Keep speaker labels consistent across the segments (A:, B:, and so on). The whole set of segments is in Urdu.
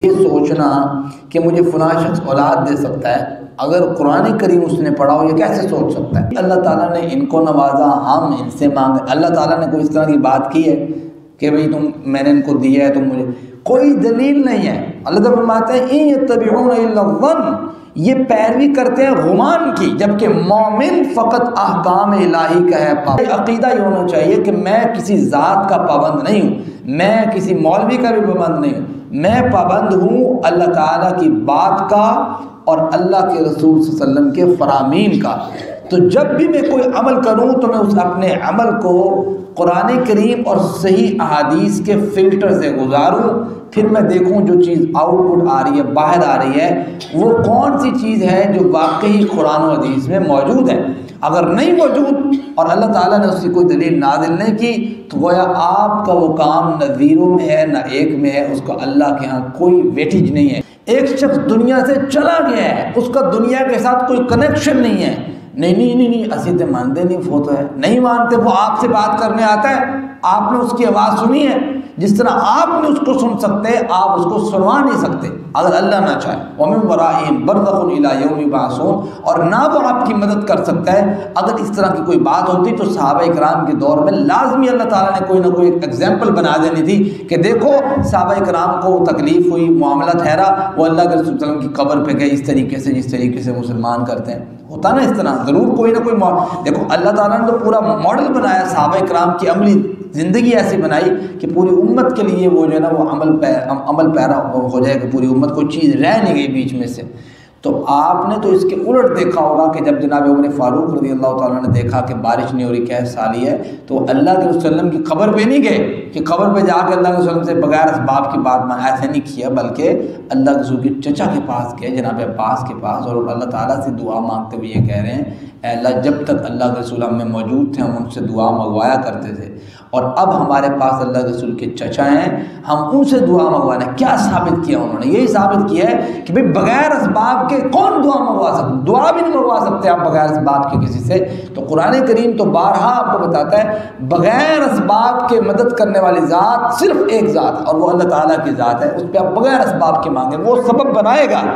A: یہ سوچنا کہ مجھے فلاں شخص اولاد دے سکتا ہے، اگر قرآن کریم اس نے پڑھا ہو یہ کیسے سوچ سکتا ہے؟ اللہ تعالیٰ نے ان کو نوازا، ہم ان سے مانگے۔ اللہ تعالیٰ نے کوئی اس طرح کی بات کی ہے کہ بھئی میں نے ان کو دیا ہے تم مجھے، کوئی دلیل نہیں ہے۔ اللہ تعالیٰ فرماتے ہیں ان یتبعون الا الظن، یہ پیروی کرتے ہیں گمان کی، جبکہ مومن فقط احکام الہی کا ہے پابند۔ عقیدہ یہ ہونا چاہیے کہ میں کسی ذات کا پابند نہیں ہوں، میں کسی مولوی کا بھی پابند نہیں ہوں، میں پابند ہوں اللہ تعالیٰ کی بات کا اور اللہ کے رسول صلی اللہ علیہ وسلم کے فرامین کا۔ تو جب بھی میں کوئی عمل کروں تو میں اس اپنے عمل کو قرآن کریم اور صحیح احادیث کے فلٹر سے گزاروں، پھر میں دیکھوں جو چیز آؤٹ پٹ آ رہی ہے، باہر آ رہی ہے، وہ کون سی چیز ہے جو واقعی قرآن و حدیث میں موجود ہے۔ اگر نہیں موجود اور اللہ تعالیٰ نے اس کی کوئی دلیل نازل نہیں کی تو گویا آپ کا وہ کام نہ زیرو میں ہے نہ ایک میں ہے، اس کا اللہ کے ہاں کوئی ویٹیج نہیں ہے۔ ایک شخص دنیا سے چلا گیا ہے، اس کا دنیا کے ساتھ کوئی کنیکشن نہیں ہے، نہیں اسی تے مانتے نہیں فوت ہے، نہیں مانتے، وہ آپ سے بات کرنے آتا ہے، آپ نے اس کی آواز سنی ہے، جس طرح آپ نے اس کو سن سکتے آپ اس کو سنوا نہیں سکتے اگر اللہ نہ چاہے۔ وَمِن وَرَائِهِمْ بَرْزَخٌ إِلَىٰ يَوْمِ يُبْعَثُونَ، اور نہ وہ آپ کی مدد کر سکتا ہے۔ اگر اس طرح کی کوئی بات ہوتی تو صحابہ کرام کے دور میں لازمی اللہ تعالیٰ نے کوئی نہ کوئی ایگزامپل بنا دینی تھی کہ دیکھو صحابہ کرام کو تکلیف ہوئی، معاملہ ٹھہرا، وہ اللہ کے رسول صلی اللہ علیہ وسلم کی قبر پہ گئے اس طریقے سے جس طریقے سے مسلمان کرتے ہیں، ہوتا نا اس طرح، ضرور کوئی نہ کوئی دیکھو اللہ تعالیٰ نے تو پورا ماڈل بنایا، صحابہ کرام کی عملی زندگی ایسی بنائی کہ پوری امت کے لیے وہ جو ہے نا وہ عمل پیرا ہو جائے کہ پوری امت کوئی چیز رہ نہیں گئی بیچ میں سے۔ تو آپ نے تو اس کے الٹ دیکھا ہوگا کہ جب جناب عمر فاروق رضی اللہ تعالیٰ نے دیکھا کہ بارش نہیں ہو رہی، کیس سالی ہے، تو اللہ کے رسول صلی اللہ علیہ وسلم کی قبر پہ نہیں گئے کہ قبر پہ جا کے اللہ کے رسول سے بغیر اسباب کی بات مانگا، ایسے نہیں کیا، بلکہ اللہ کے رسول کے چچا کے پاس گئے، جناب عباس کے پاس، اور اللہ تعالیٰ سے دعا مانگتے ہوئے یہ کہہ رہے ہیں اے اللہ جب تک اللہ کے رسول ہم میں موجود تھے ہم ان سے دعا منگوایا کرتے تھے، اور اب ہمارے پاس اللہ کے رسول کے چچا ہیں ہم ان سے دعا منگوانا۔ کیا ثابت کیا انہوں نے؟ یہی ثابت کیا ہے کہ بھئی بغیر اسباب کے کون دعا منگوا سکتے، دعا بھی نہیں منگوا سکتے آپ بغیر اسباب کے کسی سے۔ تو قرآن کریم تو بارہا آپ کو بتاتا ہے بغیر اسباب کے مدد کرنے والی ذات صرف ایک ذات ہے اور وہ اللہ تعالیٰ کی ذات ہے، اس پہ آپ بغیر اسباب کے مانگیں، وہ سبب بنائے گا۔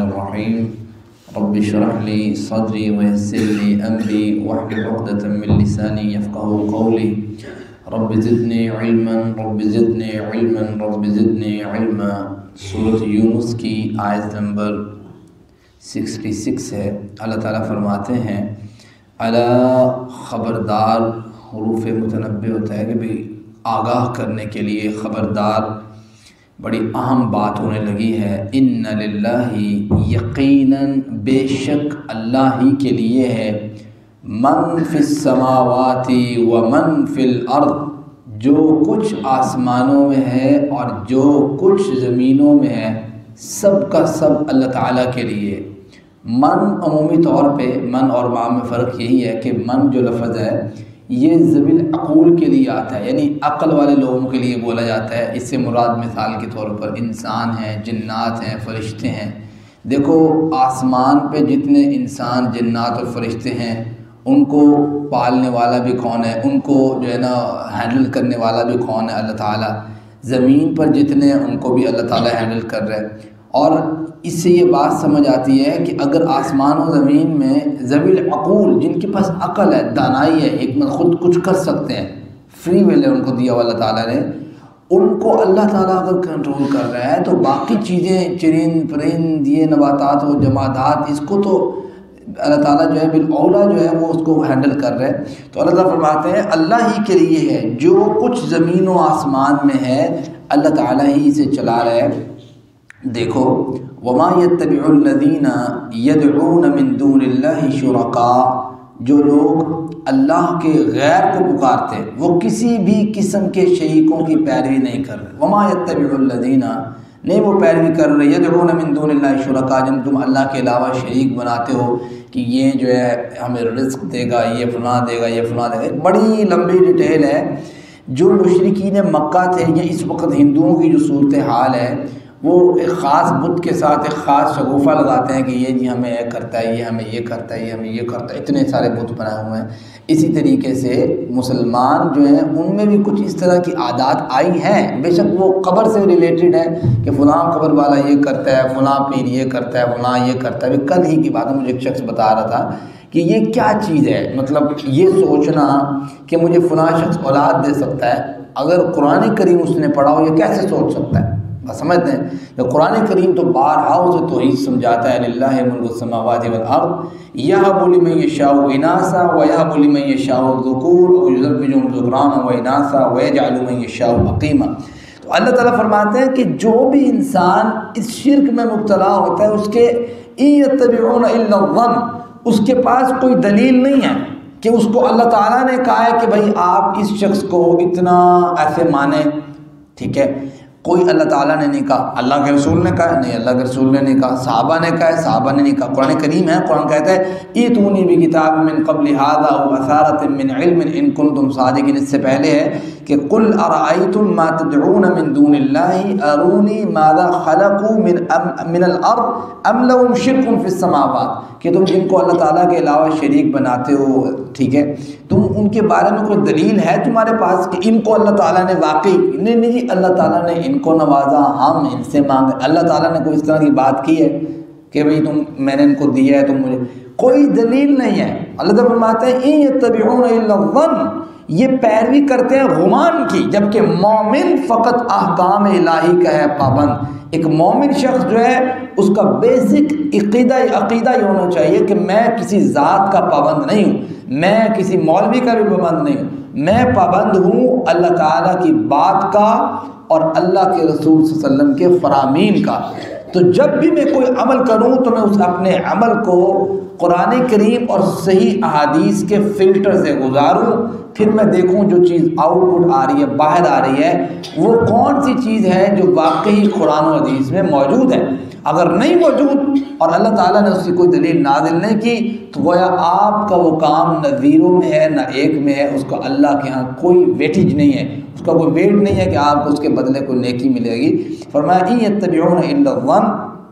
A: رب اشرح لي صدري ويسر لي امري واحلل عقدة من لساني يفقهوا قولي رب زدني علما رب زدني علما رب زدني علما۔ سورۃ یونس کی آیت نمبر 66 ہے۔ اللہ تعالیٰ فرماتے ہیں الا، خبردار، حروف متنبع ہوتا ہے کہ بھئی آگاہ کرنے کے لیے، خبردار، بڑی اہم بات ہونے لگی ہے۔ ان للہ، یقیناً بے شک اللہ ہی کے لیے ہے، من فی السماوات و من فی الارض، جو کچھ آسمانوں میں ہے اور جو کچھ زمینوں میں ہے، سب کا سب اللہ تعالیٰ کے لیے۔ من عمومی طور پہ من اور ما میں فرق یہی ہے کہ من جو لفظ ہے یہ ذوی العقول کے لیے آتا ہے، یعنی عقل والے لوگوں کے لیے بولا جاتا ہے۔ اس سے مراد مثال کے طور پر انسان ہیں، جنات ہیں، فرشتے ہیں۔ دیکھو آسمان پہ جتنے انسان، جنات اور فرشتے ہیں ان کو پالنے والا بھی کون ہے، ان کو جو ہے نا ہینڈل کرنے والا بھی کون ہے، اللہ تعالیٰ۔ زمین پر جتنے ہیں ان کو بھی اللہ تعالیٰ ہینڈل کر رہے ہیں۔ اور اس سے یہ بات سمجھ آتی ہے کہ اگر آسمان و زمین میں ذوی العقول، جن کے پاس عقل ہے، دانائی ہے، حکمت، خود کچھ کر سکتے ہیں، فری ول ہے ان کو دیا ہوا اللہ تعالیٰ نے، ان کو اللہ تعالیٰ اگر کنٹرول کر رہا ہے تو باقی چیزیں، چرند پرند، یہ نباتات و جمادات، اس کو تو اللہ تعالیٰ جو ہے بالاولا جو ہے وہ اس کو ہینڈل کر رہے ہیں۔ تو اللہ تعالیٰ فرماتے ہیں اللہ ہی کے لیے ہے، جو کچھ زمین و آسمان میں ہے اللہ تعالیٰ ہی سے چلا رہے ہیں۔ دیکھو وما يتبع الذين يدعون من دون الله شركاء، جو لوگ اللہ کے غیر کو پکارتے وہ کسی بھی قسم کے شریکوں کی پیروی نہیں کر رہے۔ وما يتبع الذين، نہیں وہ پیروی کر رہے، يدعون من دون الله شركاء، جن تم اللہ کے علاوہ شریک بناتے ہو کہ یہ جو ہے ہمیں رزق دے گا، یہ فلاں دے گا، یہ فلاں دے گا۔ ایک بڑی لمبی ڈیٹیل ہے۔ جو مشرکین مکہ تھے یا اس وقت ہندوؤں کی جو صورتحال ہے وہ ایک خاص بت کے ساتھ ایک خاص شگوفہ لگاتے ہیں کہ یہ جی ہمیں یہ کرتا ہے، یہ ہمیں یہ کرتا ہے، یہ ہمیں یہ کرتا ہے، اتنے سارے بت بنائے ہوئے ہیں۔ اسی طریقے سے مسلمان جو ہیں ان میں بھی کچھ اس طرح کی عادات آئی ہیں، بے شک وہ قبر سے ریلیٹڈ ہے کہ فلاں قبر والا یہ کرتا ہے، فلاں پیر یہ کرتا ہے، فلاں یہ کرتا ہے۔ کل ہی کی بات ہے، مجھے ایک شخص بتا رہا تھا کہ یہ کیا چیز ہے، مطلب یہ سوچنا کہ مجھے فلاں شخص اولاد دے سکتا ہے، اگر قرآن کریم اس نے پڑھا ہو یہ کیسے سوچ سکتا ہے؟ بس سمجھتے ہیں کہ قرآن کریم تو بارہا اسے توحید سمجھاتا ہے، للہ ملک السماوات والارض یہب لمن یشاء اناثا ویہب لمن یشاء الذکور ویزوجہم ذکرانا واناثا ویجعل من یشاء عقیما۔ تو اللہ تعالیٰ فرماتے ہیں کہ جو بھی انسان اس شرک میں مبتلا ہوتا ہے اس کے ان یتبعون الا الظن، اس کے پاس کوئی دلیل نہیں ہے کہ اس کو اللہ تعالیٰ نے کہا ہے کہ بھائی آپ اس شخص کو اتنا ایسے مانیں، ٹھیک ہے؟ کوئی اللہ تعالیٰ نے نہیں کہا، اللہ کے رسول نے کہا نہیں، اللہ کے رسول نے نہیں کہا، صحابہ نے کہا ہے، صحابہ نے نہیں کہا۔ قرآن کریم ہے، قرآن کہتا ہے ایتونی بکتاب من قبل ھذا واثارۃ من علم ان کنتم صادقین، اس سے پہلے ہے کہ قل ارأیتم ما تدعون من دون اللہ ارونی ماذا خلقوا من الارض ام لهم شرک فی السماوات، کہ تم جن کو اللہ تعالیٰ کے علاوہ شریک بناتے ہو، ٹھیک ہے، تم ان کے بارے میں کوئی دلیل ہے تمہارے پاس کہ ان کو اللہ تعالیٰ نے واقعی نہیں جی اللہ تعالیٰ نے ان کو نوازا، ہم ان سے مانگے، اللہ تعالیٰ نے کوئی اس طرح کی بات کی ہے کہ بھئی میں نے ان کو دیا ہے، تم مجھے، کوئی دلیل نہیں ہے۔ اللہ تعالیٰ فرماتے ہیں ان یتبعون الا الظن، یہ پیروی کرتے ہیں گمان کی، جبکہ مومن فقط احکام الہی کا ہے پابند۔ ایک مومن شخص جو ہے اس کا بیسک عقیدہ یہ ہونا چاہیے کہ میں کسی ذات کا پابند نہیں ہوں، میں کسی مولوی کا بھی پابند نہیں ہوں، میں پابند ہوں اللہ تعالیٰ کی بات کا اور اللہ کے رسول صلی اللہ علیہ وسلم کے فرامین کا۔ تو جب بھی میں کوئی عمل کروں تو میں اس اپنے عمل کو قرآن کریم اور صحیح احادیث کے فلٹر سے گزاروں، پھر میں دیکھوں جو چیز آؤٹ پٹ آ رہی ہے، باہر آ رہی ہے، وہ کون سی چیز ہے جو واقعی قرآن و حدیث میں موجود ہے۔ اگر نہیں موجود اور اللہ تعالیٰ نے اس کی کوئی دلیل نازل نہیں کی تو گویا آپ کا وہ کام نہ زیرو میں ہے نہ ایک میں ہے، اس کا اللہ کے ہاں کوئی ویٹیج نہیں ہے، اس کا کوئی ویٹ نہیں ہے کہ آپ کو اس کے بدلے کوئی نیکی ملے گی۔ فرمایا ان یتبعون الا الظن،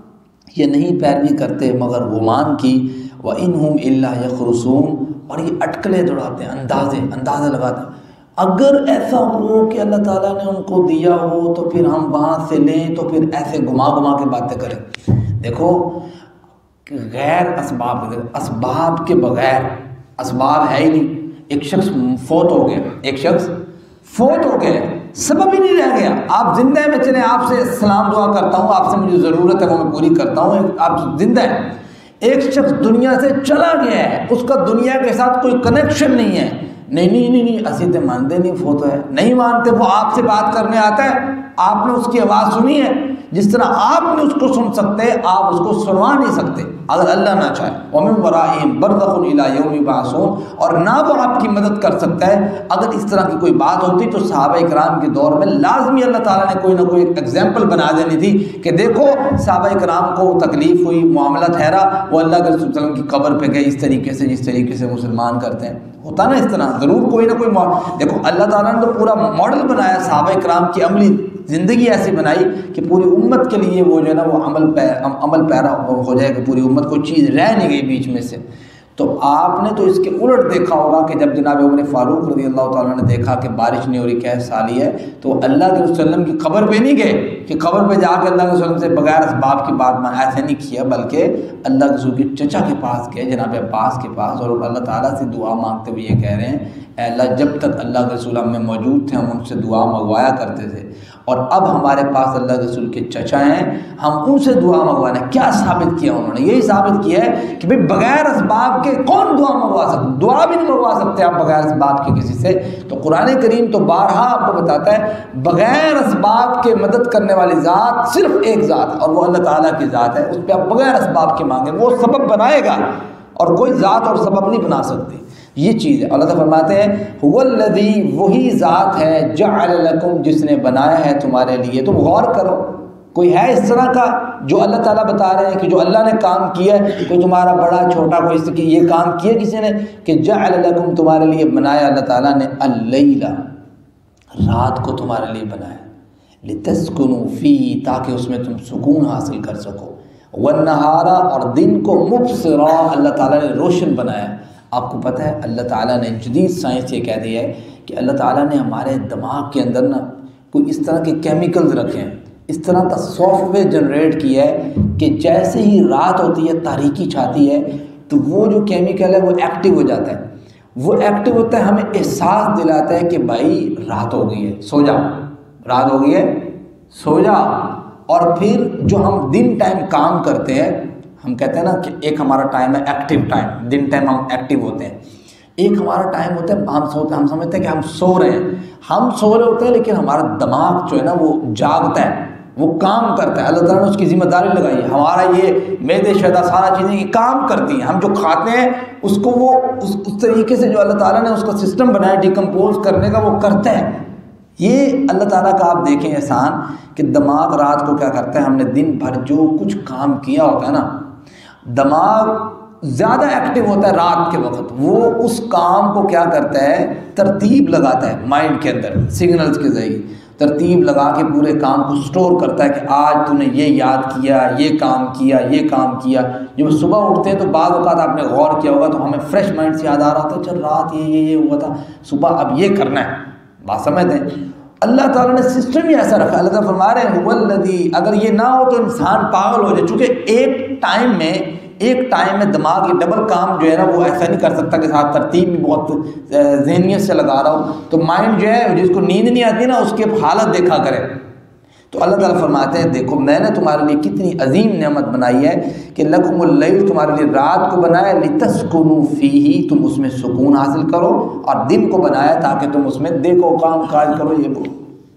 A: یہ نہیں پیروی کرتے مگر گمان کی، وَإِنْهُمْ إِلَّا يَخْرُصُونَ، اور یہ اٹکلے دوڑاتے ہیں، اندازے لگاتے ہیں۔ اگر ایسا ہو کہ اللہ تعالیٰ نے ان کو دیا ہو تو پھر ہم وہاں سے لیں، تو پھر ایسے گھما کے باتیں کریں۔ دیکھو غیر اسباب کے بغیر، اسباب ہے ہی نہیں، ایک شخص فوت ہو گیا، سبب ہی نہیں رہ گیا، آپ زندہ ہیں، میں چلے آپ سے سلام دعا کرتا ہوں، آپ سے مجھے ضرورت ہے وہ میں پوری کرتا ہوں، آپ زندہ ہیں۔ ایک شخص دنیا سے چلا گیا ہے، اس کا دنیا کے ساتھ کوئی کنیکشن نہیں ہے، نہیں اسی تے مانتے نہیں، فوت ہے نہیں مانتے، وہ آپ سے بات کرنے آتا ہے، آپ نے اس کی آواز سنی ہے، جس طرح آپ نے اس کو سن سکتے آپ اس کو سنوا نہیں سکتے اگر اللہ نہ چاہے۔ وَمِن وَرَائِهِمْ بَرْزَخٌ إِلَىٰ يَوْمِ يُبْعَثُونَ، اور نہ وہ آپ کی مدد کر سکتا ہے۔ اگر اس طرح کی کوئی بات ہوتی تو صحابہ کرام کے دور میں لازمی اللہ تعالیٰ نے کوئی نہ کوئی ایگزامپل بنا دینی تھی کہ دیکھو صحابہ کرام کو تکلیف ہوئی، معاملہ ٹھہرا، وہ اللہ کے رسول صلی اللہ علیہ وسلم کی قبر پہ گئے، اس طریقے سے جس طریقے سے مسلمان کرتے ہیں، ہوتا نا اس طرح، ضرور کوئی نہ کوئی دیکھو اللہ تعالیٰ نے تو پورا ماڈل بنایا، صحابہ کرام کی عملی زندگی ایسی بنائی کہ پوری امت کے لیے وہ جو ہے نا وہ عمل پیرا ہو جائے کہ پوری امت کو چیز رہ نہیں گئی بیچ میں سے۔ تو آپ نے تو اس کے الٹ دیکھا ہوگا کہ جب جناب عمر فاروق رضی اللہ تعالیٰ نے دیکھا کہ بارش نہیں ہو رہی، کیس سالی ہے، تو اللہ کے رسول صلی اللہ علیہ وسلم کی قبر پہ نہیں گئے کہ قبر پہ جا کے اللہ کے رسول صلی اللہ علیہ وسلم سے بغیر اسباب کی بات مانا، ایسے نہیں کیا، بلکہ اللہ کے رسول کے چچا کے پاس گئے، جناب عباس کے پاس، اور اللہ تعالیٰ سے دعا مانگتے ہوئے یہ کہہ رہے ہیں اے اللہ جب تک اللہ کے رسول ہم میں موجود تھے ہم ان سے دعا منگوایا کرتے تھے، اور اب ہمارے پاس اللہ کے رسول کے چچا ہیں، ہم ان سے دعا منگوانا۔ کیا ثابت کیا انہوں نے؟ یہی ثابت کیا ہے کہ بھئی بغیر اسباب کے کون دعا منگوا سکتے، دعا بھی نہیں منگوا سکتے آپ بغیر اسباب کے کسی سے۔ تو قرآن کریم تو بارہا آپ کو بتاتا ہے بغیر اسباب کے مدد کرنے والی ذات صرف ایک ذات ہے، اور وہ اللہ تعالیٰ کی ذات ہے، اس پہ آپ بغیر اسباب کے مانگیں، وہ سبب بنائے گا، اور کوئی ذات اور سبب نہیں بنا سکتی، یہ چیز ہے۔ اللہ تعالیٰ فرماتے ہیں هو الذی، وہی ذات ہے، جعل لکم، جس نے بنایا ہے تمہارے لیے۔ تم غور کرو، کوئی ہے اس طرح کا جو اللہ تعالیٰ بتا رہے ہیں کہ جو اللہ نے کام کیا ہے، کوئی تمہارا بڑا چھوٹا کوئی اس کی یہ کام کیا کسی نے کہ جعل لکم، تمہارے لیے بنایا اللہ تعالیٰ نے اللیل، رات کو تمہارے لیے بنایا۔ لِتَسْكُنُوا فِيهِ تاکہ اس میں تم سکون حاصل کر سکو، وَالنَّهَارَ اور دن کو مُبْصِرًا اللہ تعالیٰ نے روشن بنایا۔ آپ کو پتہ ہے اللہ تعالیٰ نے جدید سائنس یہ کہہ دیا ہے کہ اللہ تعالیٰ نے ہمارے دماغ کے اندر نا کوئی اس طرح کے کیمیکلز رکھے ہیں، اس طرح کا سافٹ ویئر جنریٹ کیا ہے کہ جیسے ہی رات ہوتی ہے، تاریکی چھاتی ہے، تو وہ جو کیمیکل ہے وہ ایکٹیو ہو جاتا ہے، وہ ایکٹیو ہوتا ہے، ہمیں احساس دلاتا ہے کہ بھائی رات ہو گئی ہے، سو جا، رات ہو گئی ہے، سو جا۔ اور پھر جو ہم دن ٹائم کام کرتے ہیں، ہم کہتے ہیں نا کہ ایک ہمارا ٹائم ہے ایکٹیو ٹائم، دن ٹائم ہم ایکٹیو ہوتے ہیں، ایک ہمارا ٹائم ہوتا ہے ہم سوتے ہیں، ہم سمجھتے ہیں کہ ہم سو رہے ہیں، ہم سو رہے ہوتے ہیں لیکن ہمارا دماغ جو ہے نا وہ جاگتا ہے، وہ کام کرتا ہے۔ اللہ تعالیٰ نے اس کی ذمہ داری لگائی ہے، ہمارا یہ معدے شیدا سارا چیزیں یہ کام کرتی ہیں، ہم جو کھاتے ہیں اس کو وہ اس طریقے سے جو اللہ تعالیٰ نے اس کا سسٹم بنایا ڈیکمپوز کرنے کا وہ کرتا ہے۔ یہ اللہ تعالیٰ کا آپ دیکھیں احسان کہ دماغ رات کو کیا کرتا ہے، ہم نے دن بھر جو کچھ کام کیا ہوتا ہے نا، دماغ زیادہ ایکٹیو ہوتا ہے رات کے وقت، وہ اس کام کو کیا کرتا ہے، ترتیب لگاتا ہے مائنڈ کے اندر، سگنلز کے ذریعے ترتیب لگا کے پورے کام کو سٹور کرتا ہے کہ آج تو نے یہ یاد کیا، یہ کام کیا، یہ کام کیا۔ جب صبح اٹھتے ہیں تو بعض اوقات آپ نے غور کیا ہوگا تو ہمیں فریش مائنڈ سے یاد آ رہا تھا چل رات یہ ہوا تھا، صبح اب یہ کرنا ہے، بات سمجھتے ہیں۔ اللہ تعالیٰ نے سسٹم ہی ایسا رکھا، اللہ تعالیٰ فرما رہے ہیں والذی، اگر یہ نہ ہو تو انسان پاگل ہو جائے، چونکہ ایک ٹائم میں دماغ یہ ڈبل کام جو ہے نا وہ ایسا نہیں کر سکتا کہ ساتھ ترتیب بھی بہت ذہنیت سے لگا رہا ہو، تو مائنڈ جو ہے جس کو نیند نہیں آتی نا اس کی حالت دیکھا کرے۔ تو اللہ تعالیٰ فرماتے ہیں دیکھو میں نے تمہارے لیے کتنی عظیم نعمت بنائی ہے کہ لکم اللیل، تمہارے لیے رات کو بنایا، لتسکنوا فیہ، تم اس میں سکون حاصل کرو، اور دن کو بنایا تاکہ تم اس میں دیکھو، کام کاج کرو، یہ وہ۔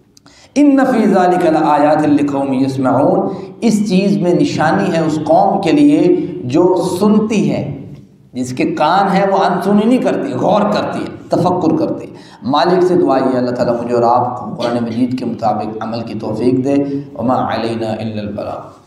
A: ان فی ذلک لآیات لقوم یسمعون، اس چیز میں نشانی ہے اس قوم کے لیے جو سنتی ہے، جس کے کان ہے وہ انسنی نہیں کرتی، غور کرتی ہے، تفکر کرتی ہے۔ مالک سے دعا یہ اللہ تعالیٰ مجھے اور آپ کو قرآن مجید کے مطابق عمل کی توفیق دے۔ وما علینا الا البلاغ۔